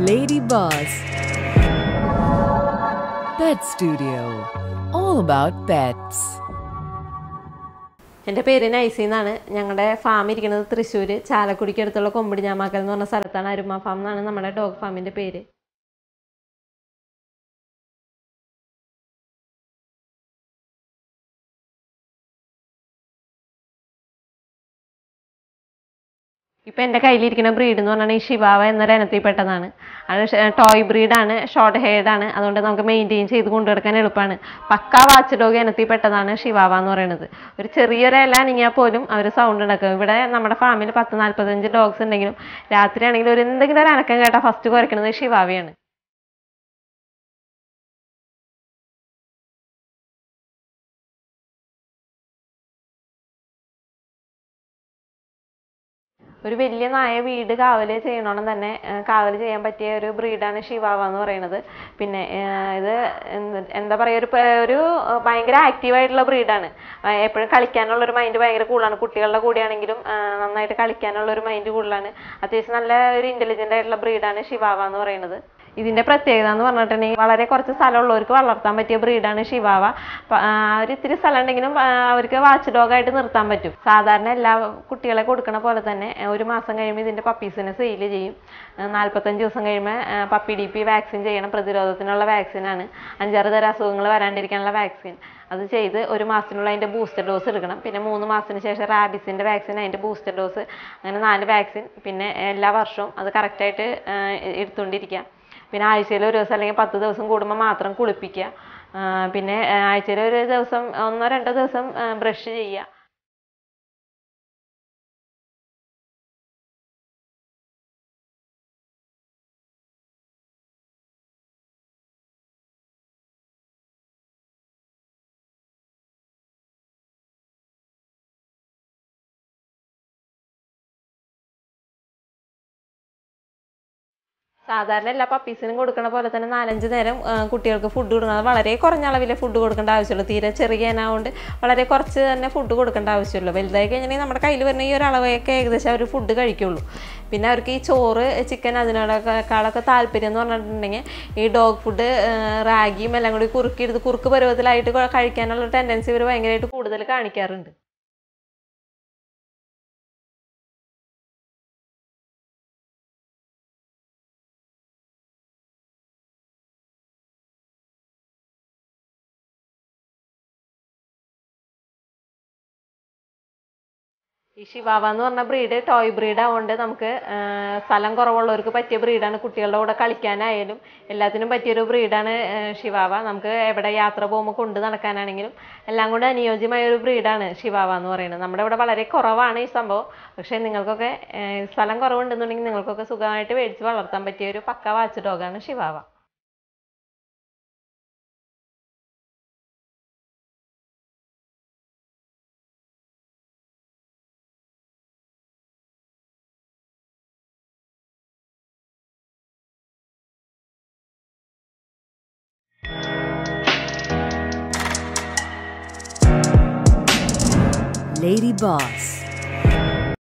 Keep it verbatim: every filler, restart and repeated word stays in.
Lady Boss Pet Studio. All about pets. എൻ്റെ പേര് നൈസി എന്നാണ്. ഞങ്ങളുടെ ഫാം ഇരിക്കുന്നത് തൃശ്ശൂർ ചാലക്കുടിക്ക് അടുത്തുള്ള കൊമ്പിടിഞ്ഞാമാക്കൽ എന്ന് പറഞ്ഞ സ്ഥലത്താണ്. അരുമ ഫാം എന്നാണ് നമ്മുടെ ഡോഗ് ഫാമിൻ്റെ പേര്. ഇപ്പോൾ എൻ്റെ കയ്യിലിരിക്കുന്ന ബ്രീഡ് എന്ന് പറഞ്ഞാൽ ഈ ഷിവാവ എന്നൊരു ഇനത്തിൽപ്പെട്ടതാണ്. അത് ടോയ് ബ്രീഡാണ്, ഷോർട്ട് ഹെയർഡാണ്. അതുകൊണ്ട് നമുക്ക് മെയിൻറ്റെയിൻ ചെയ്ത് കൊണ്ടുനടക്കാൻ എളുപ്പമാണ്. പക്കാ വാച്ച് ഡോഗ് ഇനത്തിൽപ്പെട്ടതാണ് ഷിവാവ എന്ന് പറയുന്നത്. ഒരു ചെറിയൊരു ഇല അനങ്ങിയാൽ പോലും അവർ സൗണ്ട് ഉണ്ടാക്കും. ഇവിടെ നമ്മുടെ ഫാമിൽ പത്ത് നാൽപ്പത്തഞ്ച് ഡോഗ്സ് ഉണ്ടെങ്കിലും രാത്രിയാണെങ്കിലും ഒരു എന്തെങ്കിലും ഒരു അനക്കം കേട്ടാൽ ഫസ്റ്റ് കുറയ്ക്കുന്നത് ഷിവാവയാണ്. ഒരു വലിയ നായ വീട് കാവൽ ചെയ്യണമെന്ന് തന്നെ കാവൽ ചെയ്യാൻ പറ്റിയ ഒരു ബ്രീഡാണ് ഷിവാവ എന്ന് പറയുന്നത്. പിന്നെ ഇത് എന്താ പറയുക, ഒരു ഒരു ഭയങ്കര ആക്റ്റീവായിട്ടുള്ള ബ്രീഡാണ്. എപ്പോഴും കളിക്കാനുള്ളൊരു മൈൻഡ് ഭയങ്കര കൂടുതലാണ്. കുട്ടികളുടെ കൂടെയാണെങ്കിലും നന്നായിട്ട് കളിക്കാനുള്ളൊരു മൈൻഡ് കൂടുതലാണ്. അത്യാവശ്യം നല്ല ഒരു ഇൻ്റലിജൻ്റ് ആയിട്ടുള്ള ബ്രീഡാണ് ഷിവാവ എന്ന് പറയുന്നത്. ഇതിൻ്റെ പ്രത്യേകത എന്ന് പറഞ്ഞിട്ടുണ്ടെങ്കിൽ വളരെ കുറച്ച് സ്ഥലമുള്ളവർക്ക് വളർത്താൻ പറ്റിയ ബ്രീഡാണ് ഷിവാവ. ഒരു ഇത്തിരി സ്ഥലം ഉണ്ടെങ്കിലും അവർക്ക് വാച്ച് ഡോഗായിട്ട് നിർത്താൻ പറ്റും. സാധാരണ എല്ലാ കുട്ടികളെ കൊടുക്കണ പോലെ തന്നെ ഒരു മാസം കഴിയുമ്പോൾ ഇതിൻ്റെ പപ്പീസിനെ സെയിൽ ചെയ്യും. നാൽപ്പത്തഞ്ച് ദിവസം കഴിയുമ്പോൾ പപ്പി ഡി പി വാക്സിൻ ചെയ്യണം. പ്രതിരോധത്തിനുള്ള വാക്സിനാണ്. അഞ്ചാറ് തരം അസുഖങ്ങൾ വരാണ്ടിരിക്കാനുള്ള വാക്സിൻ. അത് ചെയ്ത് ഒരു മാസത്തിനുള്ള അതിൻ്റെ ബൂസ്റ്റർ ഡോസ് എടുക്കണം. പിന്നെ മൂന്ന് മാസത്തിന് ശേഷം റാബിസിൻ്റെ വാക്സിൻ, അതിൻ്റെ ബൂസ്റ്റർ ഡോസ്, അങ്ങനെ നാല് വാക്സിൻ. പിന്നെ എല്ലാ വർഷവും അത് കറക്റ്റായിട്ട് എടുത്തുകൊണ്ടിരിക്കുക. പിന്നെ ആഴ്ചയിൽ ഒരു ദിവസം അല്ലെങ്കിൽ പത്ത് ദിവസം കൂടുമ്പോൾ മാത്രം കുളിപ്പിക്കുക. പിന്നെ ആഴ്ചയിൽ ഒരു ദിവസം ഒന്നോ രണ്ടോ ദിവസം ബ്രഷ് ചെയ്യുക. സാധാരണ എല്ലാ പപ്പീസിനും കൊടുക്കുന്ന പോലെ തന്നെ നാലഞ്ച് നേരം കുട്ടികൾക്ക് ഫുഡ് കൊടുക്കുന്നത് വളരെ കുറഞ്ഞ അളവിലെ ഫുഡ് കൊടുക്കേണ്ട ആവശ്യമുള്ളൂ. തീരെ ചെറിയ ഇനമായതുകൊണ്ട് വളരെ കുറച്ച് തന്നെ ഫുഡ് കൊടുക്കേണ്ട ആവശ്യമുള്ളൂ. വലുതായി കഴിഞ്ഞിട്ടുണ്ടെങ്കിൽ നമ്മുടെ കയ്യിൽ വരുന്ന ഈ ഒരു അളവൊക്കെ ഏകദേശം അവർ ഫുഡ് കഴിക്കുള്ളൂ. പിന്നെ അവർക്ക് ഈ ചോറ്, ചിക്കൻ അതിനോടൊക്കെക്കാളൊക്കെ താല്പര്യം എന്ന് പറഞ്ഞിട്ടുണ്ടെങ്കിൽ ഈ ഡോഗ് ഫുഡ് റാഗിയും എല്ലാം കൂടി കുറുക്കിയെടുത്ത് കുറുക്ക് പരുവത്തിലായിട്ട് കഴിക്കാനുള്ള ടെൻഡൻസി ഇവർ ഭയങ്കരമായിട്ട് കൂടുതൽ കാണിക്കാറുണ്ട്. ഈ ഷിവാവ എന്ന് പറഞ്ഞ ബ്രീഡ് ടോയ് ബ്രീഡ് ആവുകൊണ്ട് നമുക്ക് സ്ഥലം കുറവുള്ളവർക്ക് പറ്റിയ ബ്രീഡാണ്. കുട്ടികളുടെ കൂടെ കളിക്കാനായാലും എല്ലാത്തിനും പറ്റിയൊരു ബ്രീഡാണ് ഷിവാവ. നമുക്ക് എവിടെ യാത്ര പോകുമ്പോൾ കൊണ്ട് നടക്കാനാണെങ്കിലും എല്ലാം കൊണ്ട് അനുയോജ്യമായ ഒരു ബ്രീഡാണ് ഷിവാവ എന്ന് പറയുന്നത്. നമ്മുടെ ഇവിടെ വളരെ കുറവാണ് ഈ സംഭവം. പക്ഷേ നിങ്ങൾക്കൊക്കെ സ്ഥലം കുറവുണ്ടെന്നുണ്ടെങ്കിൽ നിങ്ങൾക്കൊക്കെ സുഖമായിട്ട് മേടിച്ച് വളർത്താൻ പറ്റിയ ഒരു പക്ക വാച്ച് ഡോഗാണ് ഷിവാവ. Lady Boss